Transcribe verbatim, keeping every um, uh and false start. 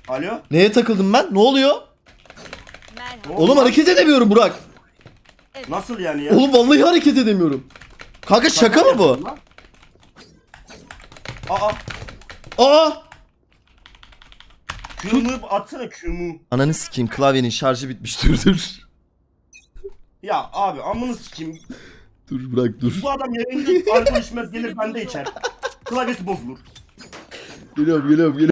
Alo? Neye takıldım ben? Ne oluyor? Merhaba. Oğlum hareket edemiyorum Burak. Nasıl yani ya? Oğlum vallahi hareket edemiyorum. Kanka şaka mı bu? Aa. Aa! Q'mu atsana Q'mu. Ananı sikeyim, klavyenin şarjı bitmiş, dur dur. Ya abi amını sikeyim. Dur bırak dur. Bu adam yayında alkol içmez gelir bende içer. Klavyesi bozulur. Geliyorum geliyorum geliyorum.